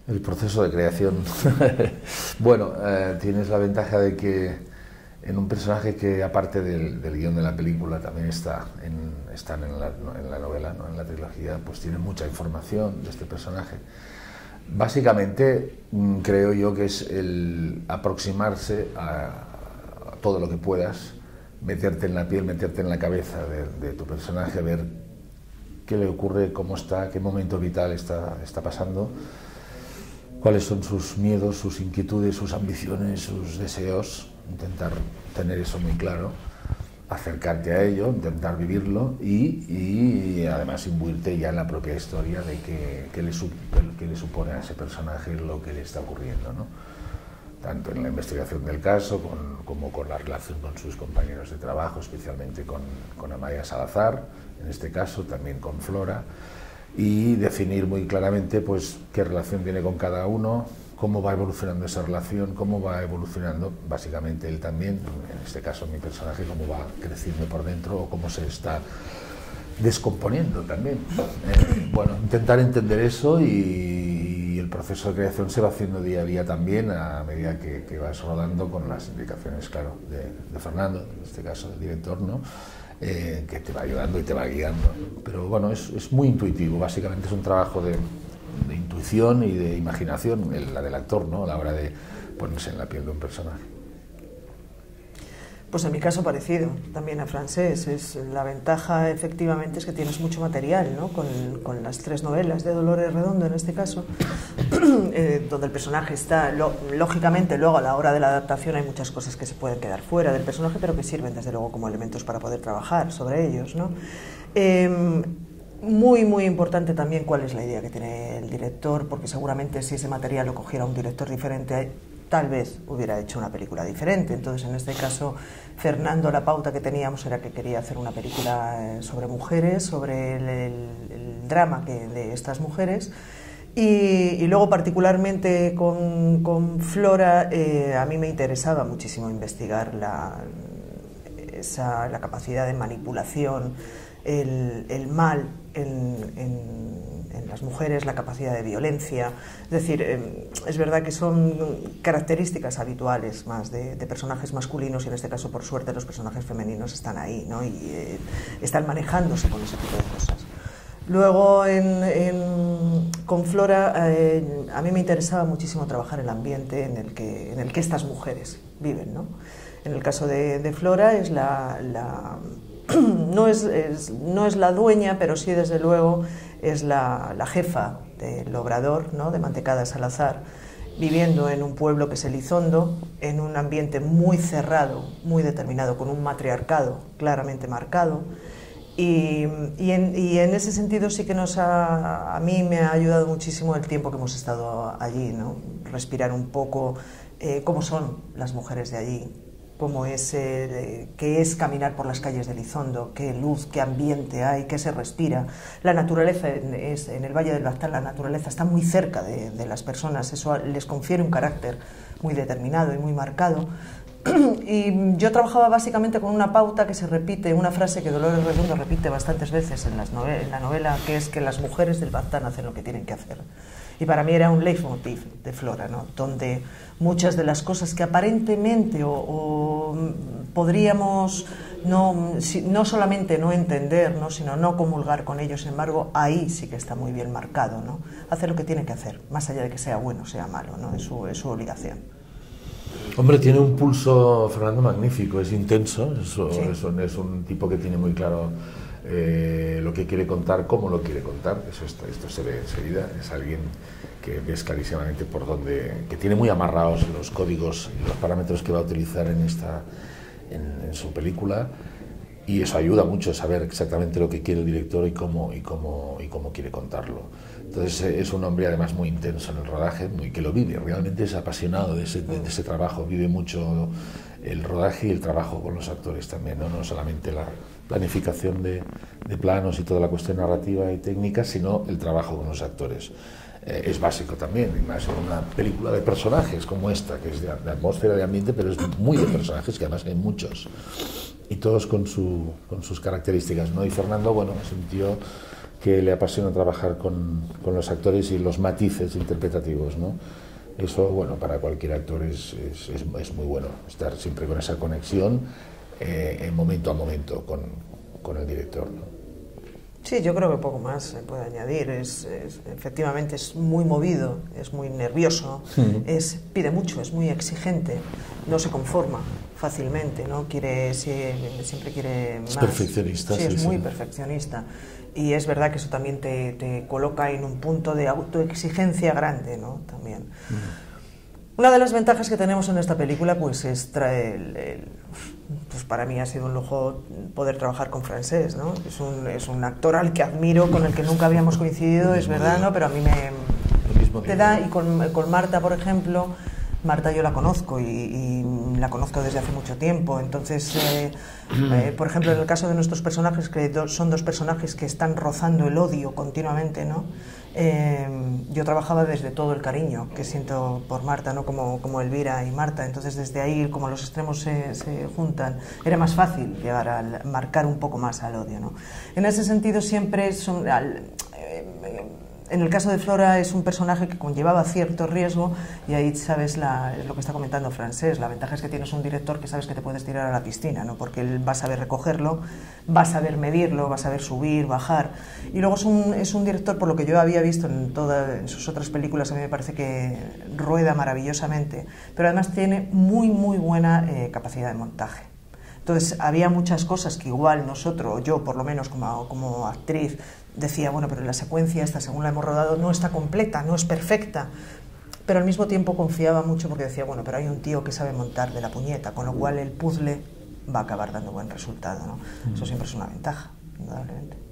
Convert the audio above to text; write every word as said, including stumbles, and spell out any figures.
El proceso de creación. Bueno, eh, tienes la ventaja de que en un personaje que, aparte del, del guión de la película, también está en, están en, la, en la novela, ¿no? En la trilogía, pues tiene mucha información de este personaje. Básicamente, creo yo que es el aproximarse a todo lo que puedas, meterte en la piel, meterte en la cabeza de, de tu personaje, ver qué le ocurre, cómo está, qué momento vital está, está pasando, cuáles son sus miedos, sus inquietudes, sus ambiciones, sus deseos, intentar tener eso muy claro, acercarte a ello, intentar vivirlo y, y además imbuirte ya en la propia historia de qué, qué, le, qué le supone a ese personaje lo que le está ocurriendo, ¿no? Tanto en la investigación del caso con, como con la relación con sus compañeros de trabajo, especialmente con, con Amaya Salazar, en este caso también con Flora, y definir muy claramente pues qué relación tiene con cada uno, cómo va evolucionando esa relación, cómo va evolucionando básicamente él también, en este caso mi personaje, cómo va creciendo por dentro o cómo se está descomponiendo también. Eh, bueno, intentar entender eso y, y el proceso de creación se va haciendo día a día también a medida que, que vas rodando con las indicaciones, claro, de, de Fernando, en este caso el director, ¿no? Eh, que te va ayudando y te va guiando. Pero bueno, es, es muy intuitivo, básicamente es un trabajo de, de intuición y de imaginación, el, la del actor, ¿no? A la hora de ponerse en la piel de un personaje. Pues en mi caso parecido, también a Francés. Es, la ventaja efectivamente es que tienes mucho material, ¿no? Con, con las tres novelas de Dolores Redondo en este caso, eh, donde el personaje está, lo, lógicamente luego a la hora de la adaptación hay muchas cosas que se pueden quedar fuera del personaje, pero que sirven desde luego como elementos para poder trabajar sobre ellos, ¿no? Eh, Muy, muy importante también cuál es la idea que tiene el director, porque seguramente si ese material lo cogiera un director diferente, tal vez hubiera hecho una película diferente. Entonces, en este caso, Fernando, la pauta que teníamos era que quería hacer una película sobre mujeres, sobre el, el, el drama que, de estas mujeres. Y, y luego, particularmente con, con Flora, eh, a mí me interesaba muchísimo investigar la, esa, la capacidad de manipulación, el, el mal en, en, en las mujeres, la capacidad de violencia. Es decir, eh, es verdad que son características habituales más de, de personajes masculinos y en este caso, por suerte, los personajes femeninos están ahí, ¿no? Y eh, están manejándose con ese tipo de cosas. Luego, en, en, con Flora, eh, a mí me interesaba muchísimo trabajar el ambiente en el que, en el que estas mujeres viven, ¿no? En el caso de, de Flora es la... la No es, es, no es la dueña, pero sí, desde luego, es la, la jefa del obrador, ¿no? De Mantecada Salazar, viviendo en un pueblo que es Elizondo, en un ambiente muy cerrado, muy determinado, con un matriarcado claramente marcado. Y, y, en, y en ese sentido sí que nos ha, a mí me ha ayudado muchísimo el tiempo que hemos estado allí, ¿no? Respirar un poco eh, cómo son las mujeres de allí, cómo es, eh, qué es caminar por las calles de Elizondo, qué luz, qué ambiente hay, qué se respira. La naturaleza, es, en el Valle del Baztán, la naturaleza está muy cerca de, de las personas, eso les confiere un carácter muy determinado y muy marcado. Y yo trabajaba básicamente con una pauta que se repite, una frase que Dolores Redondo repite bastantes veces en, las novelas, en la novela, que es que las mujeres del Baztán hacen lo que tienen que hacer. Y para mí era un leitmotiv de Flora, ¿no? Donde muchas de las cosas que aparentemente o, o podríamos no, no solamente no entender, ¿no? Sino no comulgar con ellos, sin embargo, ahí sí que está muy bien marcado, ¿no? Hace lo que tiene que hacer, más allá de que sea bueno o sea malo, ¿no? Es su, es su obligación. Hombre, tiene un pulso, Fernando, magnífico, es intenso, es, Sí. es, un, es un tipo que tiene muy claro eh, lo que quiere contar, cómo lo quiere contar, eso esto, esto se ve enseguida, es alguien que ves clarísimamente por dónde, que tiene muy amarrados los códigos y los parámetros que va a utilizar en, esta, en, en su película, y eso ayuda mucho a saber exactamente lo que quiere el director y cómo, y cómo, y cómo quiere contarlo. Entonces es un hombre además muy intenso en el rodaje, muy, que lo vive, realmente es apasionado de ese, de, de ese trabajo, vive mucho el rodaje y el trabajo con los actores también, no, no solamente la planificación de, de planos y toda la cuestión narrativa y técnica, sino el trabajo con los actores. Eh, es básico también, y más en una película de personajes como esta, que es de, de atmósfera, de ambiente, pero es muy de personajes, que además hay muchos, y todos con, su, con sus características, ¿no? Y Fernando, bueno, es un tío que le apasiona trabajar con, con los actores y los matices interpretativos, ¿no? Eso, bueno, para cualquier actor es, es, es, es muy bueno, estar siempre con esa conexión eh, en momento a momento con, con el director, ¿no? Sí, yo creo que poco más se puede añadir. Es, es, efectivamente es muy movido, es muy nervioso, sí. es, pide mucho, es muy exigente, no se conforma fácilmente, ¿no? Quiere, siempre quiere más. Es perfeccionista. Sí, sí, es sí. muy perfeccionista. Y es verdad que eso también te, te coloca en un punto de autoexigencia grande, ¿no? También. Mm. Una de las ventajas que tenemos en esta película pues es traer el, el, pues para mí ha sido un lujo poder trabajar con Francés, ¿no? Es un, es un actor al que admiro, con el que nunca habíamos coincidido, es verdad, ¿no? Pero a mí me te da, y con, con Marta, por ejemplo, Marta yo la conozco y, y la conozco desde hace mucho tiempo, entonces, eh, eh, por ejemplo, en el caso de nuestros personajes, que do, son dos personajes que están rozando el odio continuamente, ¿no? Eh, yo trabajaba desde todo el cariño que siento por Marta, ¿no? como, como Elvira y Marta, entonces desde ahí, como los extremos se, se juntan, era más fácil llegar a marcar un poco más al odio, ¿no? En ese sentido siempre son... Al, eh, En el caso de Flora es un personaje que conllevaba cierto riesgo y ahí sabes la, lo que está comentando Francés, la ventaja es que tienes un director que sabes que te puedes tirar a la piscina, ¿no? Porque él va a saber recogerlo, va a saber medirlo, va a saber subir, bajar. Y luego es un, es un director, por lo que yo había visto en, toda, en sus otras películas, a mí me parece que rueda maravillosamente, pero además tiene muy muy buena eh, capacidad de montaje. Entonces había muchas cosas que igual nosotros, yo por lo menos como, como actriz, decía, bueno, pero la secuencia esta, según la hemos rodado, no está completa, no es perfecta, pero al mismo tiempo confiaba mucho porque decía, bueno, pero hay un tío que sabe montar de la puñeta, con lo cual el puzzle va a acabar dando buen resultado, ¿no? Mm. Eso siempre es una ventaja, indudablemente.